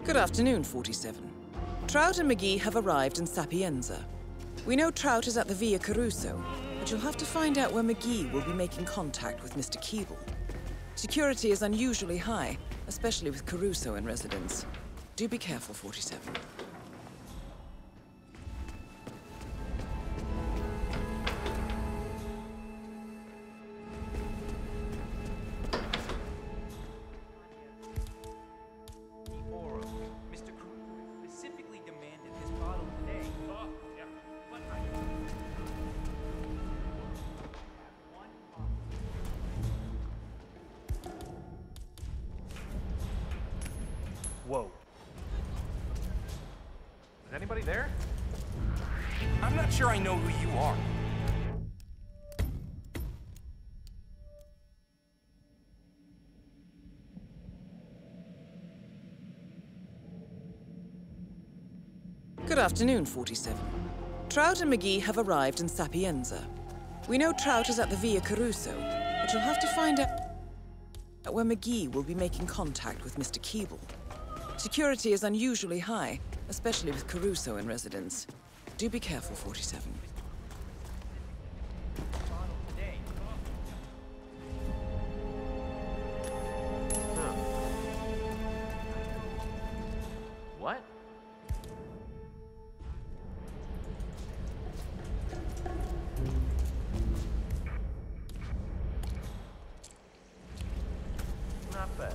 Good afternoon, 47. Trout and McGee have arrived in Sapienza. We know Trout is at the Via Caruso, but you'll have to find out where McGee will be making contact with Mr. Keeble. Security is unusually high, especially with Caruso in residence. Do be careful, 47. Whoa. Is anybody there? I'm not sure I know who you are. Good afternoon, 47. Trout and McGee have arrived in Sapienza. We know Trout is at the Via Caruso, but you'll have to find out where McGee will be making contact with Mr. Keeble. Security is unusually high, especially with Caruso in residence. Do be careful, 47. What? Not bad.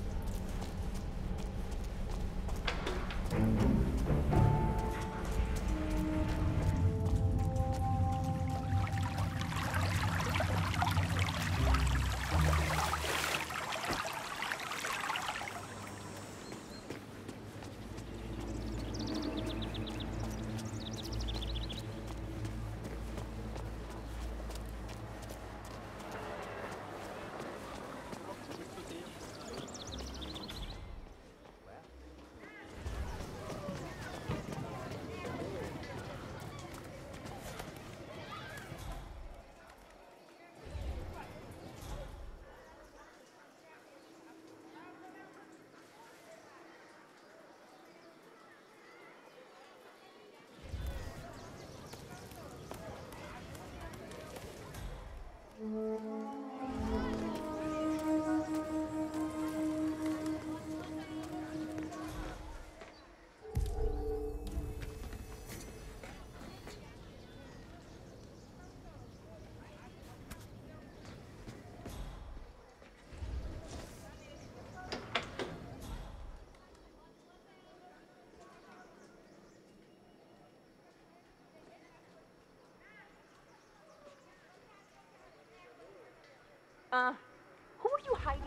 Who are you hiding?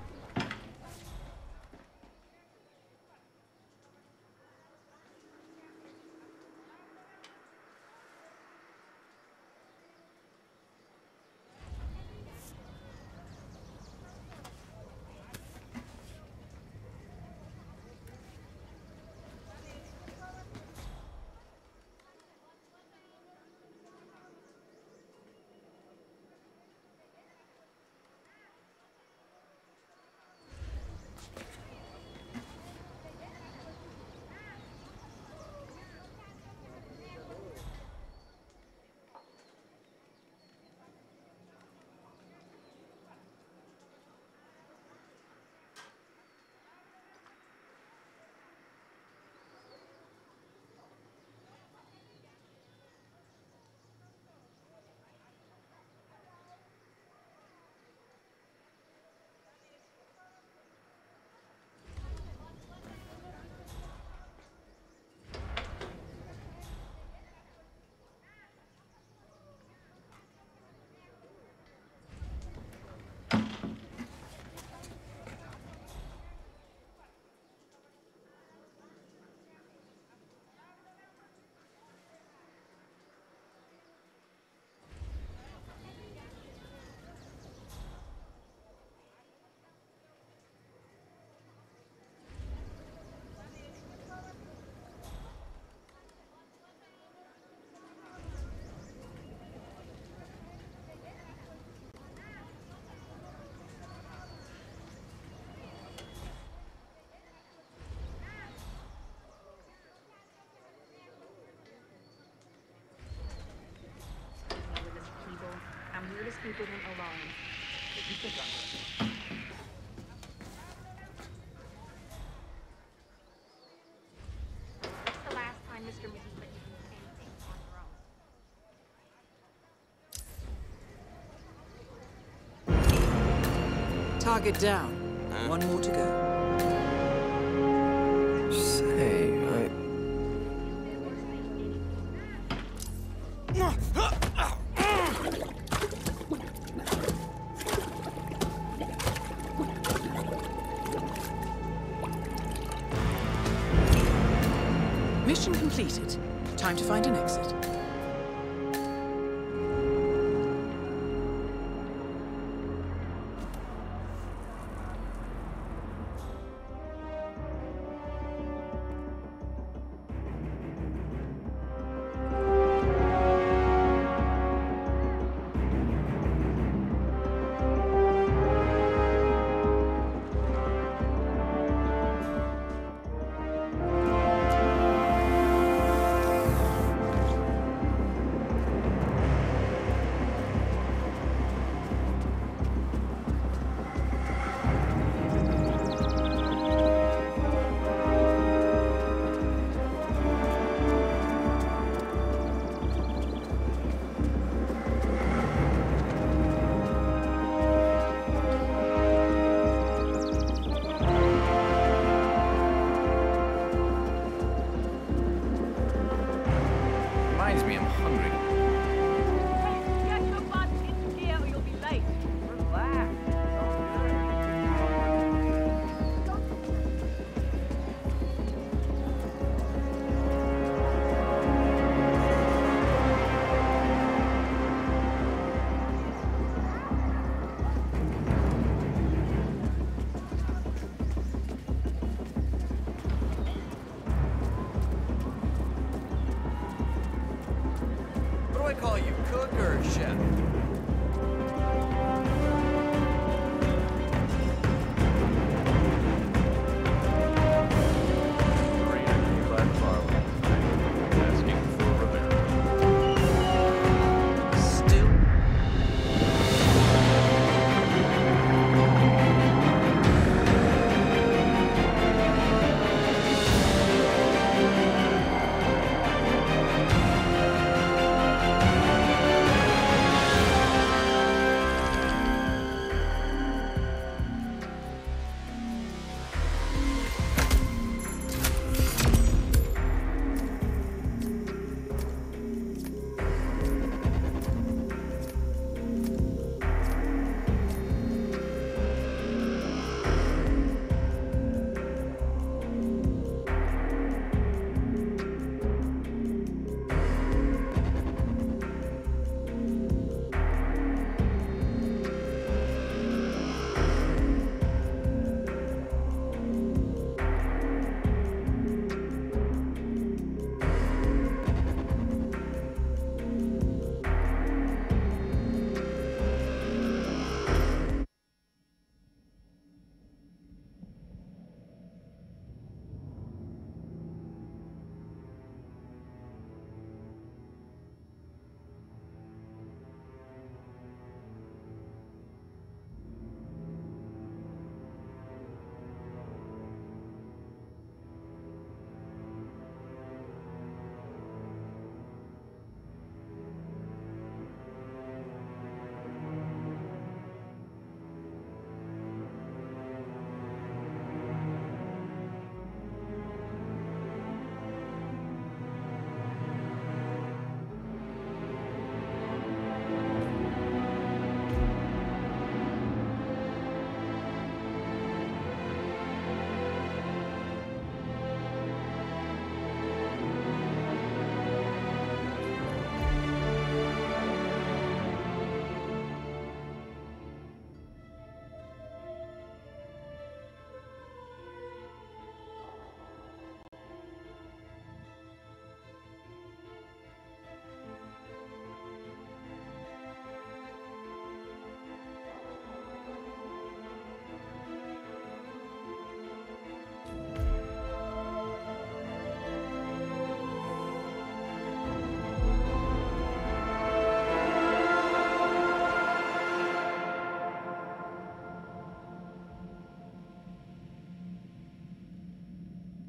incident alarm. What's the last time Mr. McGee let you do anything on your own? Target down. One more to go. Say, Mission completed. Time to find an exit.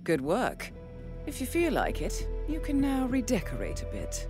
Good work. If you feel like it, you can now redecorate a bit.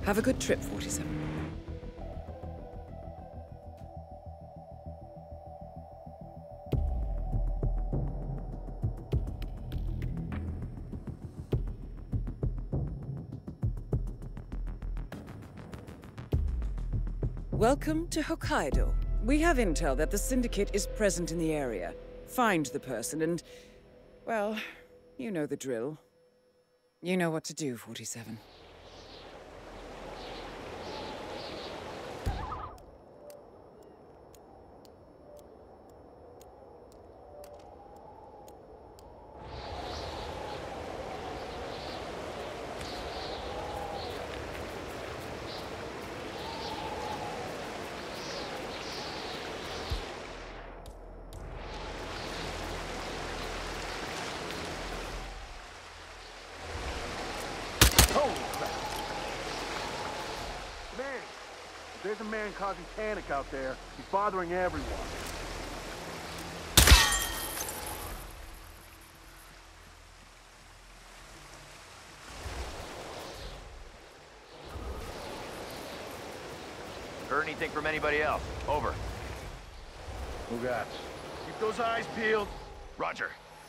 Have a good trip, 47. Welcome to Hokkaido. We have intel that the Syndicate is present in the area. Find the person and... well, you know the drill. You know what to do, 47. There's a man causing panic out there. He's bothering everyone. Heard anything from anybody else? Over. Ugats. Keep those eyes peeled. Roger.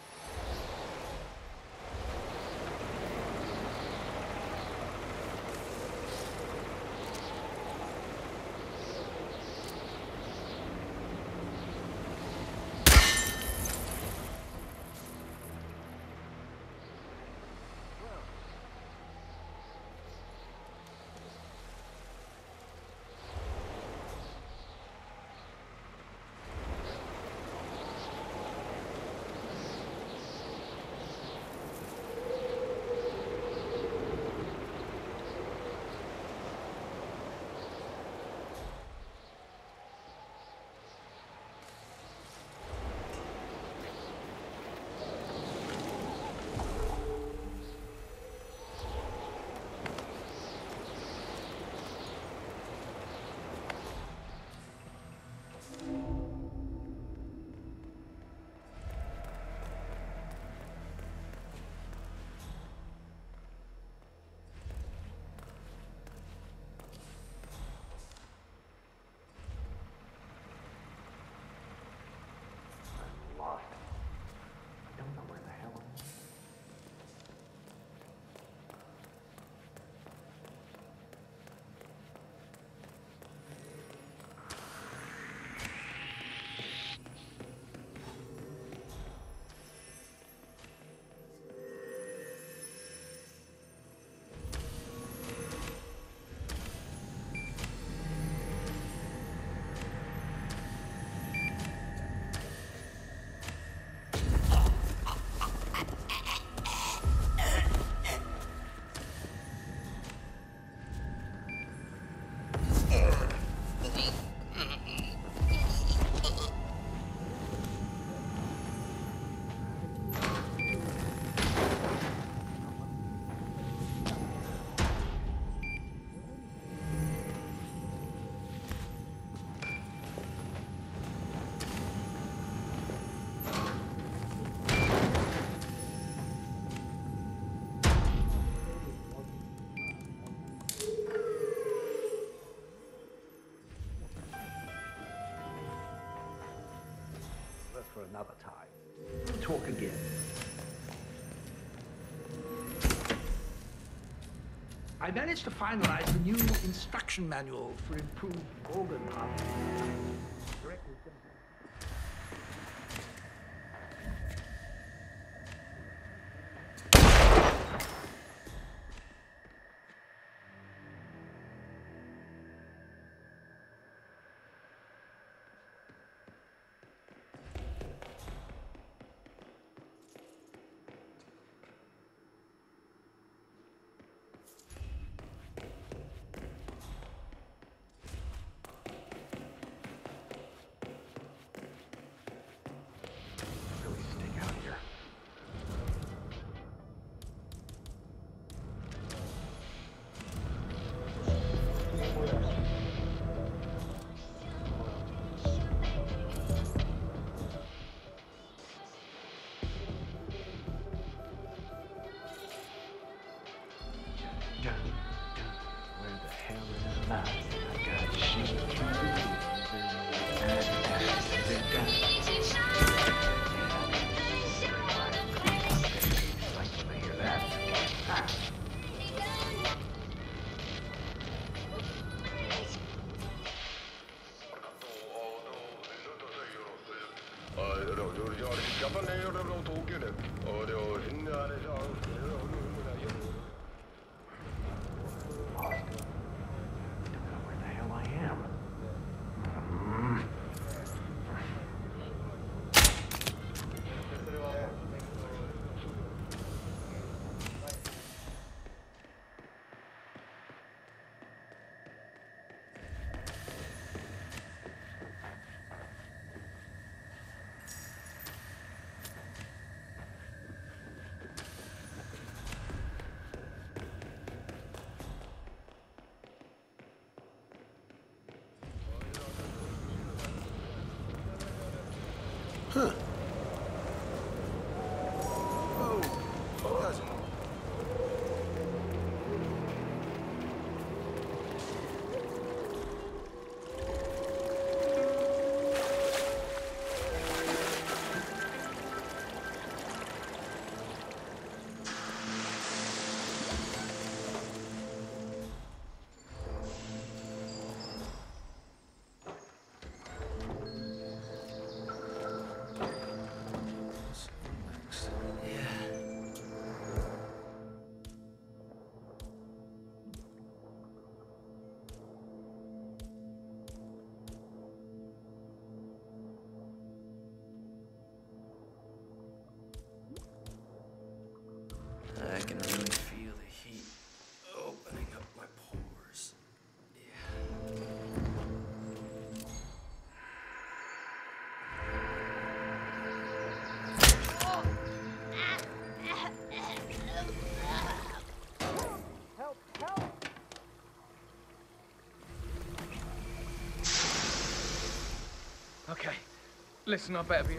For another time. Talk again. I managed to finalize the new instruction manual for improved organ harvesting. Directly from Where the hell I am? Huh. Oh, cousin. I can really feel the heat opening up my pores. Okay. Listen, I better be...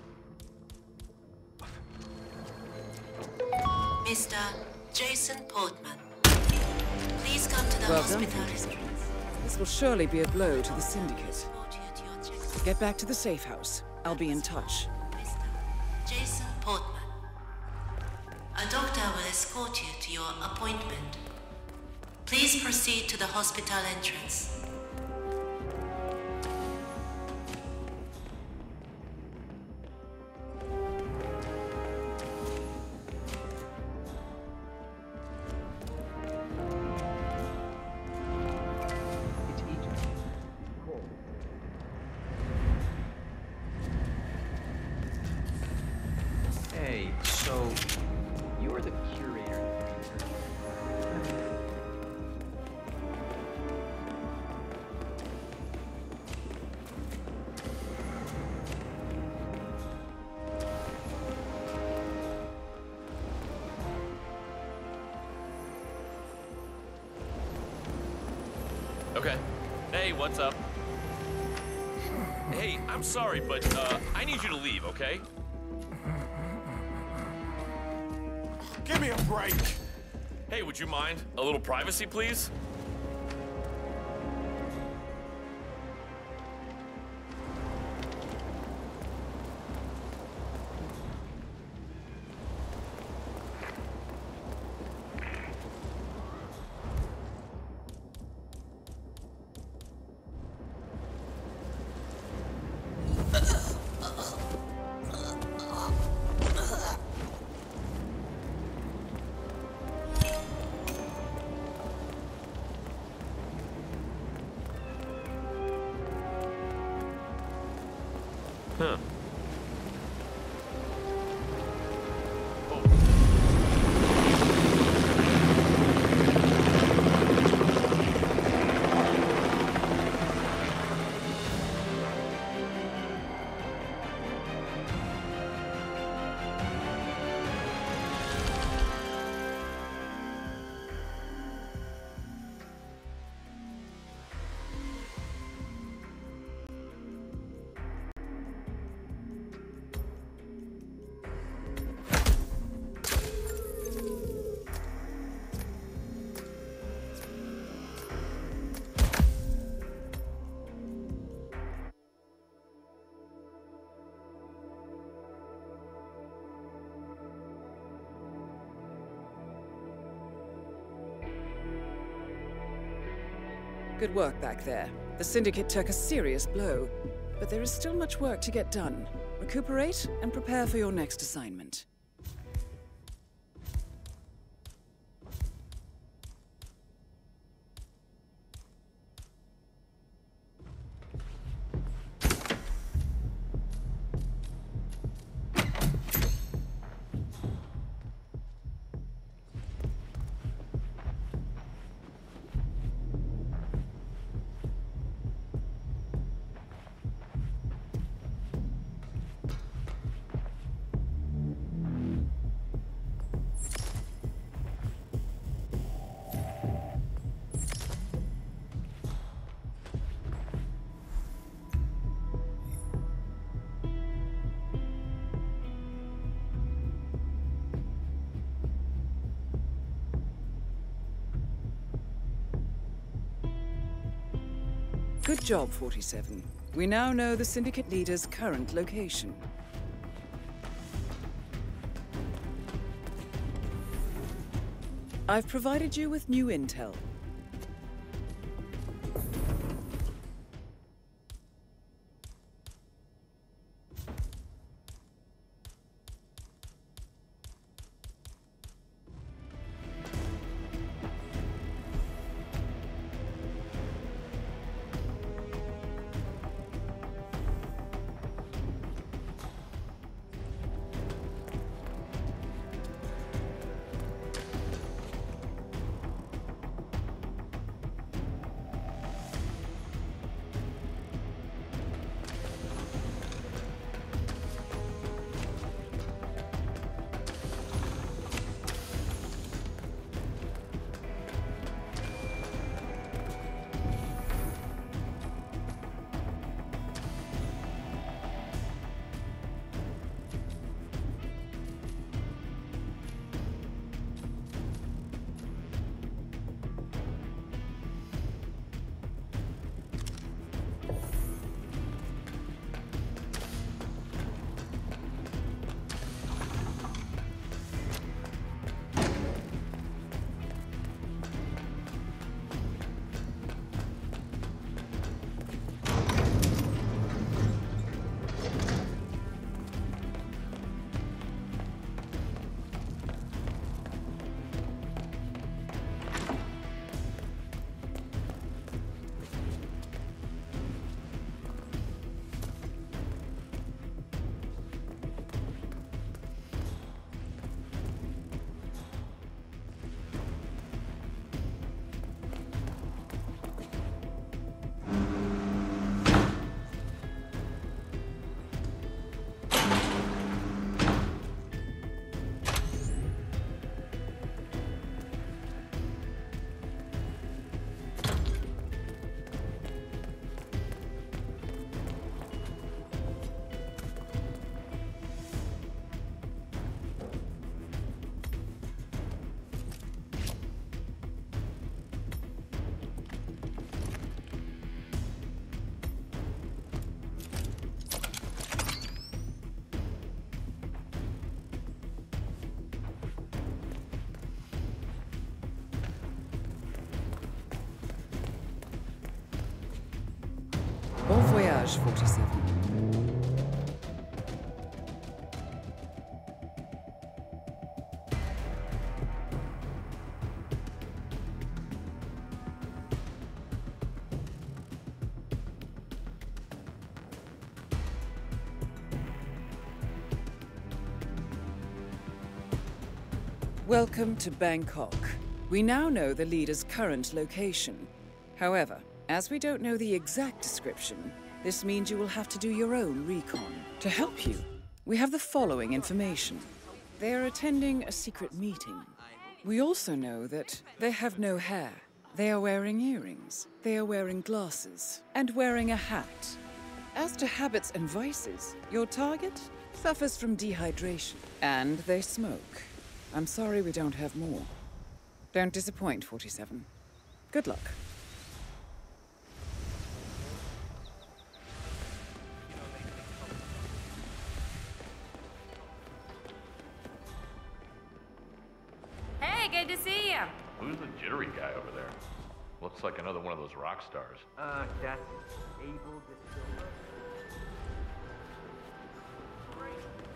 Mr. Jason Portman, please come to the Well done, hospital. This will surely be a blow to the Syndicate. Escort you to your check-in. Get back to the safe house. I'll be in touch. Mr. Jason Portman, a doctor will escort you to your appointment. Please proceed to the hospital entrance. It's Egypt. Cool. Hey, so... You are the curator. Okay. Hey, what's up? Hey, I'm sorry, but I need you to leave, okay? Give me a break. Hey, would you mind? A little privacy, please? Huh. Good work back there. The Syndicate took a serious blow, but there is still much work to get done. Recuperate and prepare for your next assignment. Good job, 47. We now know the Syndicate leader's current location. I've provided you with new intel. Bon voyage, 47. Welcome to Bangkok. We now know the leader's current location. However, as we don't know the exact description, this means you will have to do your own recon. To help you, we have the following information. They are attending a secret meeting. We also know that they have no hair. They are wearing earrings. They are wearing glasses. And wearing a hat. As to habits and vices, your target suffers from dehydration. And they smoke. I'm sorry we don't have more. Don't disappoint, 47. Good luck. Hey, good to see you. Who's the jittery guy over there? Looks like another one of those rock stars. That's Abel Distiller.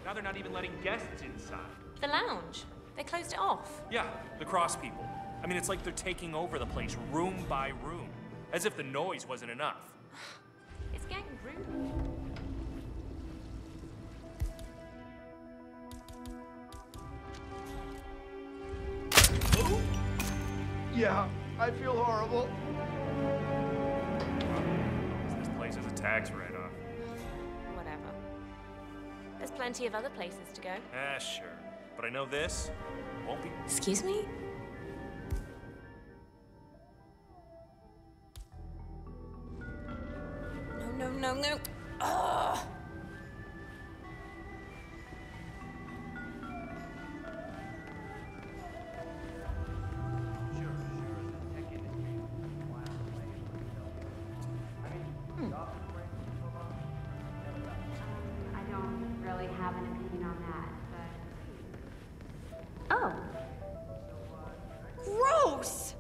Now they're not even letting guests inside. The lounge. They closed it off. Yeah, the cross people. I mean, it's like they're taking over the place room by room. As if the noise wasn't enough. It's getting rude. Yeah, I feel horrible. This place is a tax write-off. Whatever. There's plenty of other places to go. Ah, sure. But I know this won't be... Excuse me? No. Ugh. I don't really have an opinion on that, but... Oh. Gross!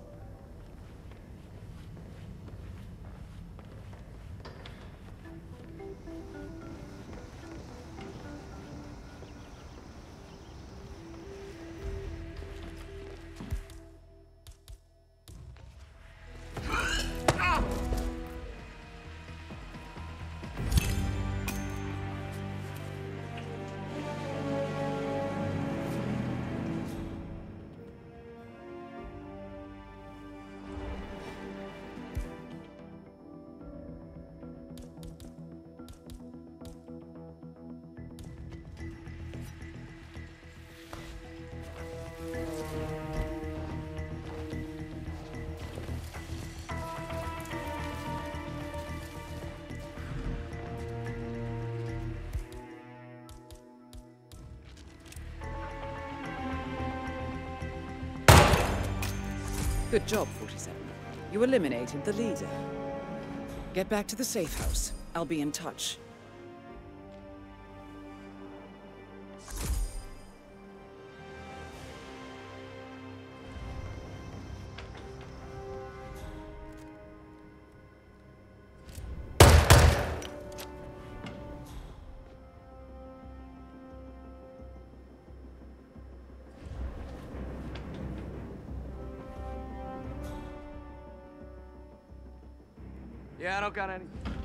Good job, 47. You eliminated the leader. Get back to the safe house. I'll be in touch. Yeah, I don't got any.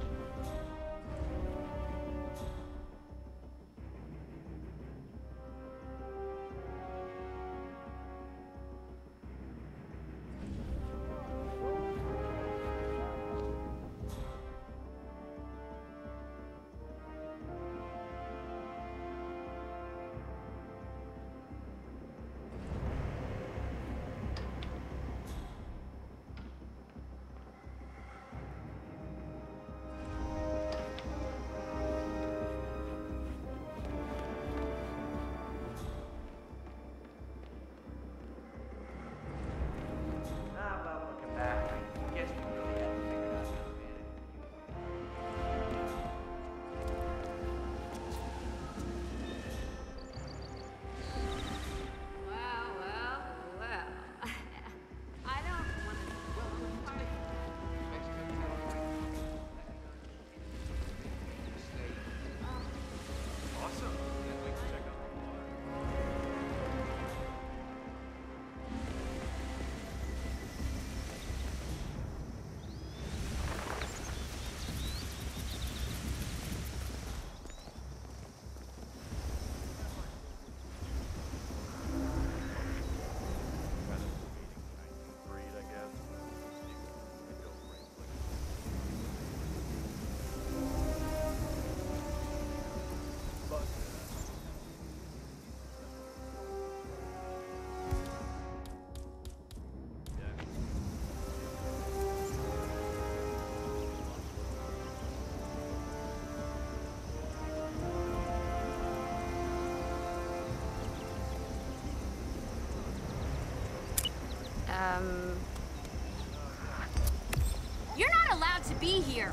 You're not allowed to be here.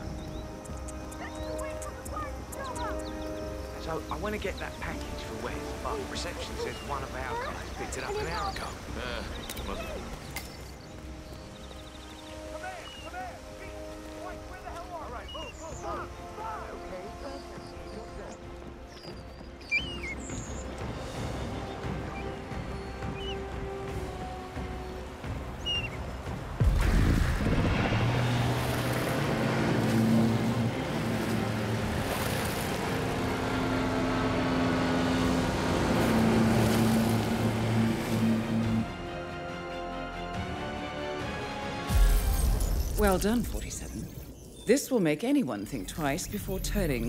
So I want to get that package for Wes, but reception says one of our guys picked it up an hour ago. Must be. Well done, 47. This will make anyone think twice before turning.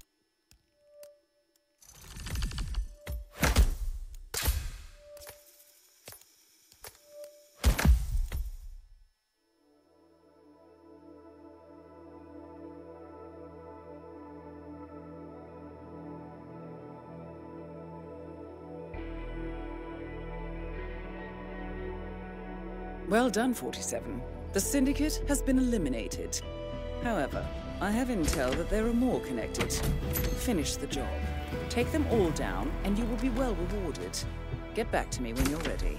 Well done, 47. The Syndicate has been eliminated. However, I have intel that there are more connected. Finish the job. Take them all down, and you will be well rewarded. Get back to me when you're ready.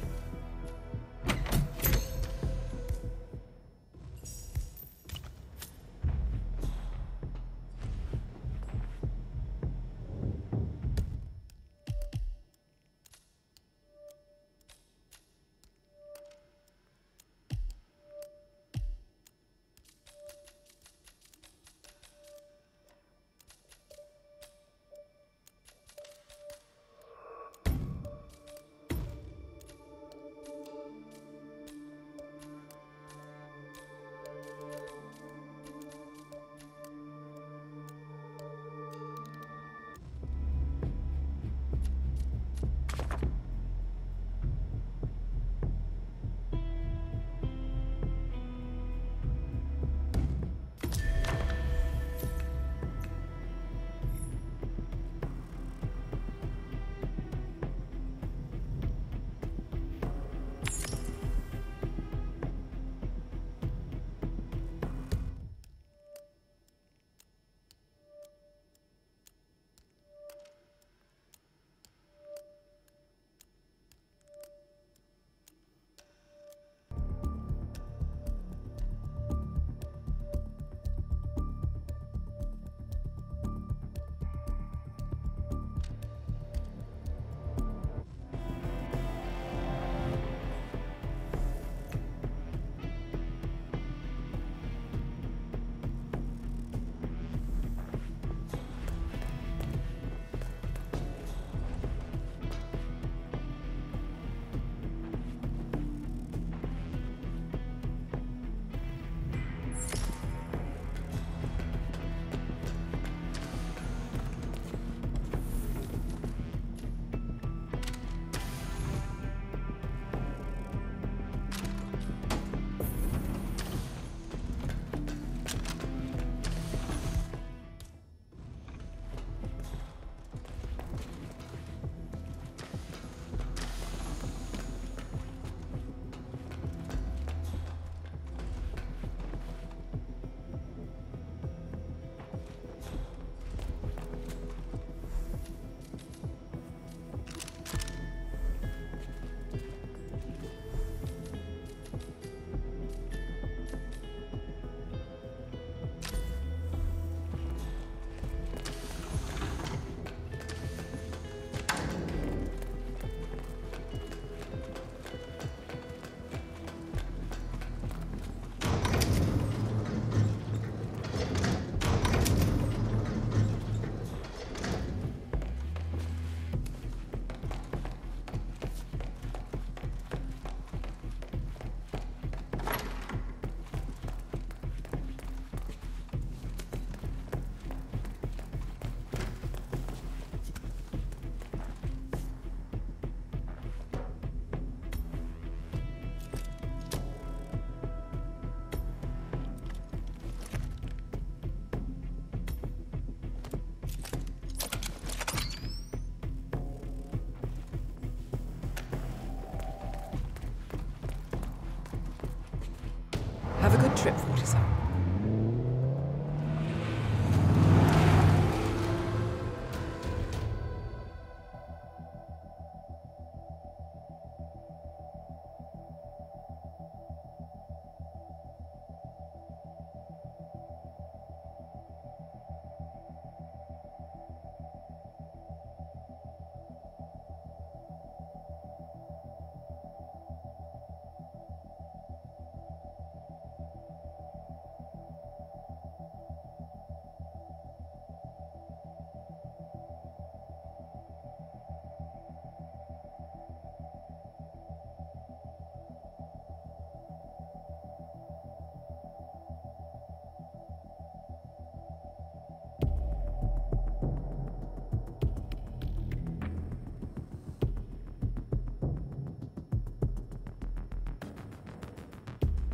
Have a good trip, 47.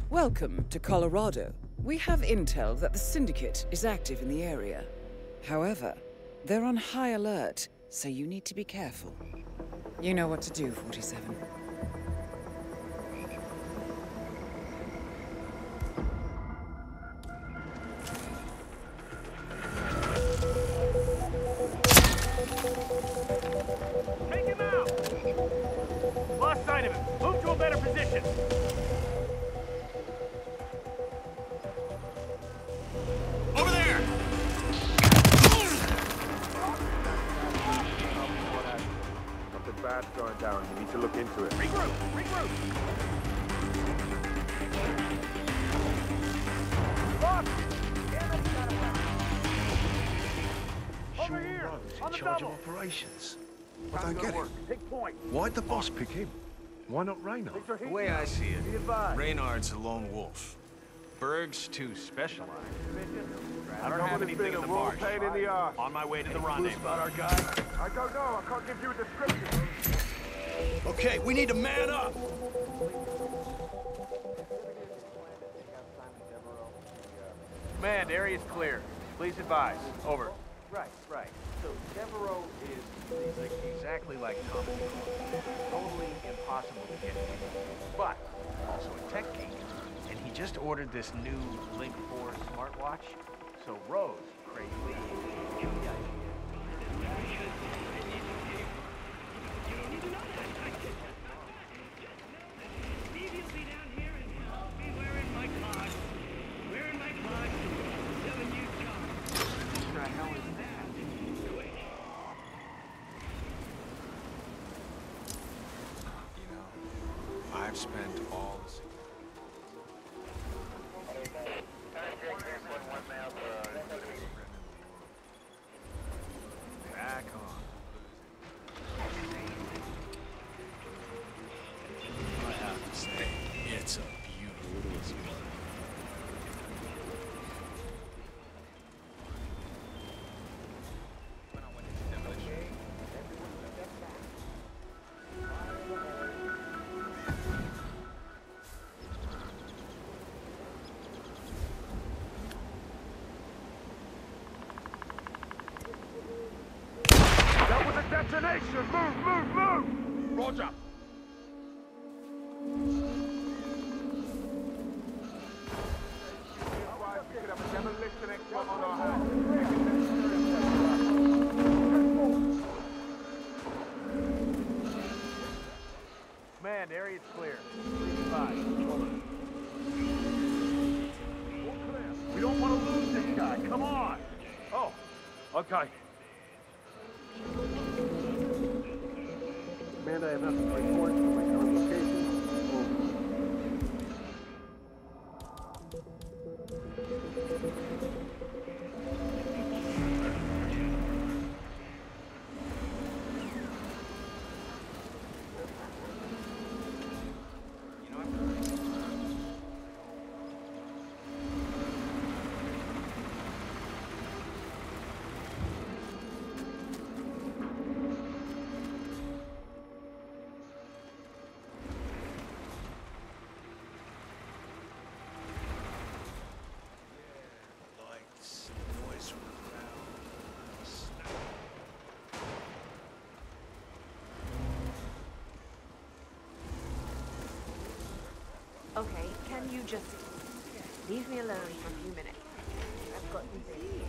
Welcome to Colorado. We have intel that the Syndicate is active in the area. However, they're on high alert, so you need to be careful. You know what to do, 47. Take him out! Lost sight of him. Move to a better position. Over there! Something bad's going down. You need to look into it. Regroup! Regroup! Sean Rhodes in charge of operations. I don't get it. Take point. Why'd the boss pick him? Why not Reynard? The way I see it, Reynard's a lone wolf. Berg's too specialized. I don't have anything in the barge. On my way to the rendezvous. About our guy? I don't know. I can't give you a description. Okay, we need to man up. Command, area's clear. Please advise. Over. Right. So Devereaux is like exactly like Thomas. Totally impossible to get him. But also a tech geek. And he just ordered this new Link 4 smartwatch. So Rose, crazily, gave the idea. I've spent all the... Back on. I have to say, it's a beautiful spot. Destination! Move! Roger! Command, area's clear. Please advise. Over. We don't want to lose this guy. Come on! Oh, okay. Command, I have nothing to report from my current location. Okay, can you just leave me alone for a few minutes? I've got some things.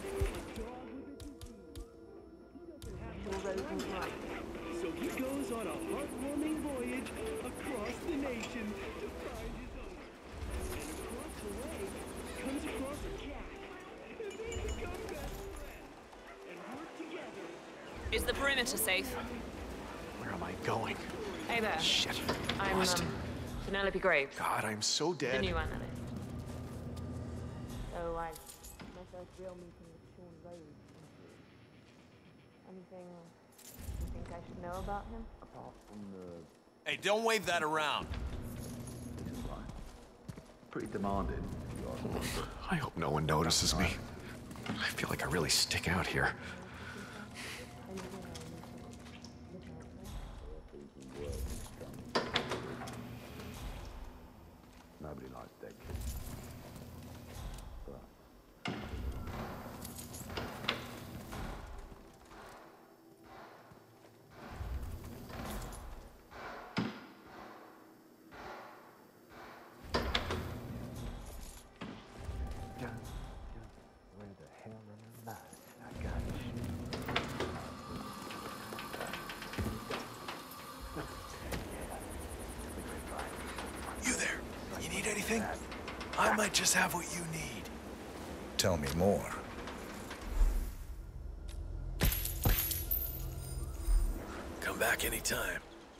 Your Rose and right. So he goes on a heartwarming voyage across the nation to find his own. And across the way, comes across a cat. And they become best friends. And work together. Is the perimeter safe? Where am I going? Hey there. Shit. I'm, Lost. Penelope Graves. God, I'm so The dead. new analyst. So my first real meeting with Sean Rhodes. Anything you think I should know about him? Apart from the... Hey, don't wave that around. Pretty demanding. I hope no one notices me. I feel like I really stick out here. Nobody likes anything? I might just have what you need. Tell me more. Come back anytime.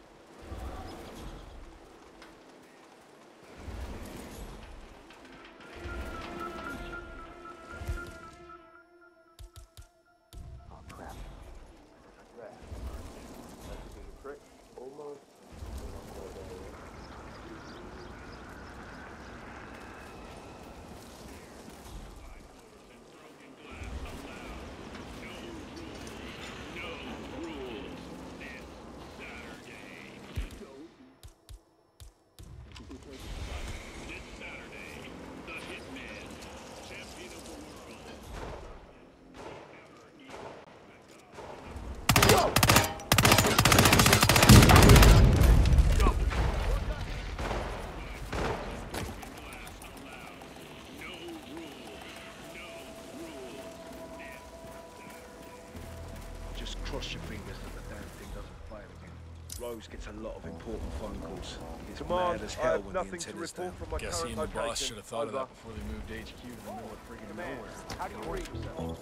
Just cross your fingers that the damn thing doesn't fail again. Rose gets a lot of important phone calls. It's mad as hell when the antenna's down. Guess he and the boss should have thought of that before they moved HQ to the middle of friggin' nowhere. How do you read yourself?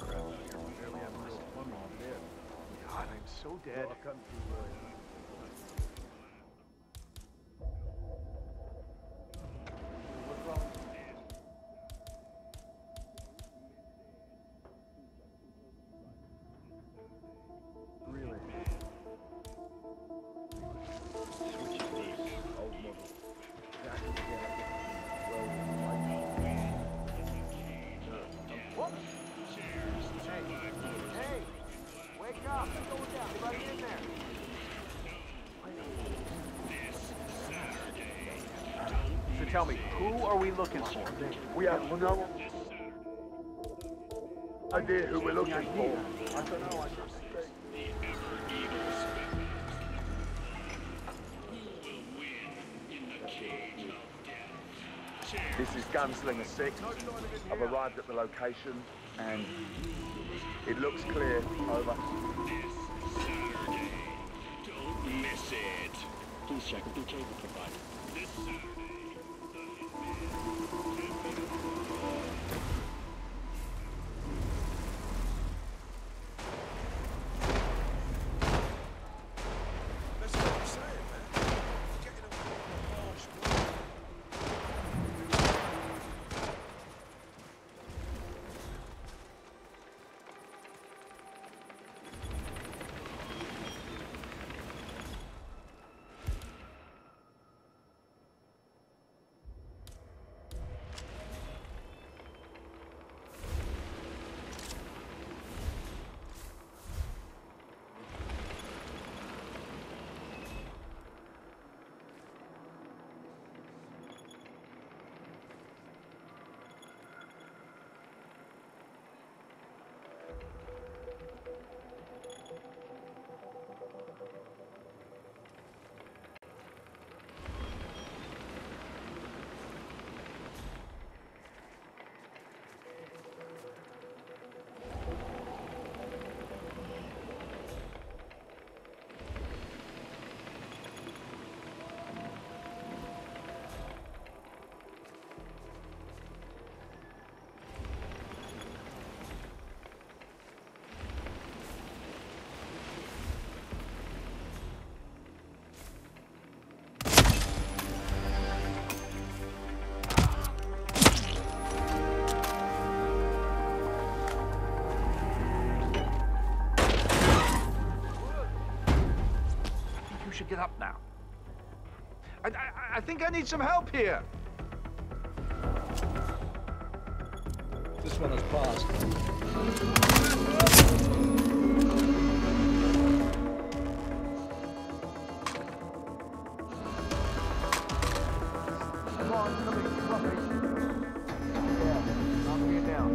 God, I'm so dead. So tell me, who are we looking for? We have no idea who we're looking for. I don't know. I just think. This is Gunslinger 6. I've arrived at the location and it looks clear. Over. Don't miss it. Please check with your cable provider. This Saturday. Should get up now. I think I need some help here. This one has passed. Come on, come in, come in. Yeah, I'm here now.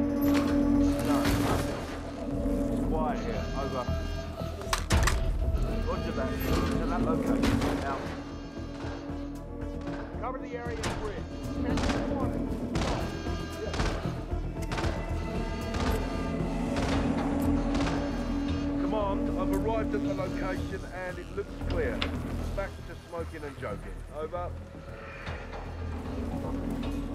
No. Quiet here, over. Roger that. To that location. Now. Cover the area of the bridge. Command, I've arrived at the location and it looks clear. Back to smoking and joking. Over.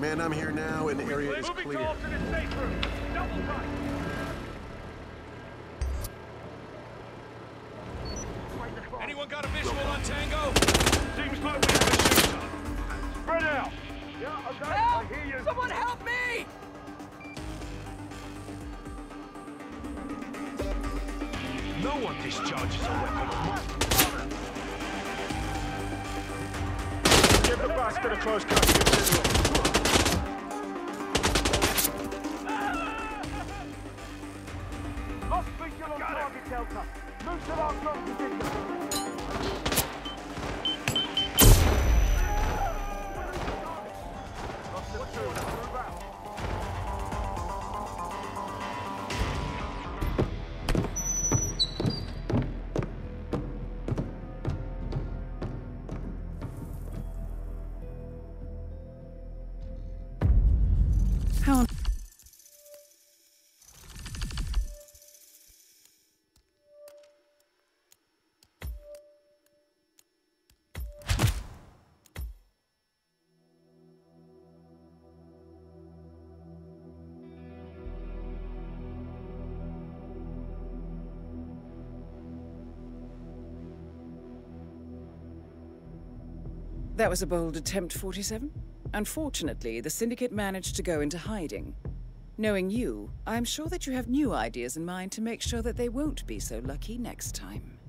Command, I'm here now, and the area is Moving clear. to alternate safe room. Double time. Anyone got a visual on Tango? Seems like we have a shooter. Spread out. Yeah, okay. Help! I hear you. Someone help me! No one discharges a weapon. Give the bastard a close cut. Lost visual on target, Delta. Move to our front position. Lost the two. Move out. How? That was a bold attempt, 47. Unfortunately, the Syndicate managed to go into hiding. Knowing you, I'm sure that you have new ideas in mind to make sure that they won't be so lucky next time.